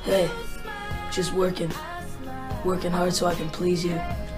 Hey, just working hard so I can please you.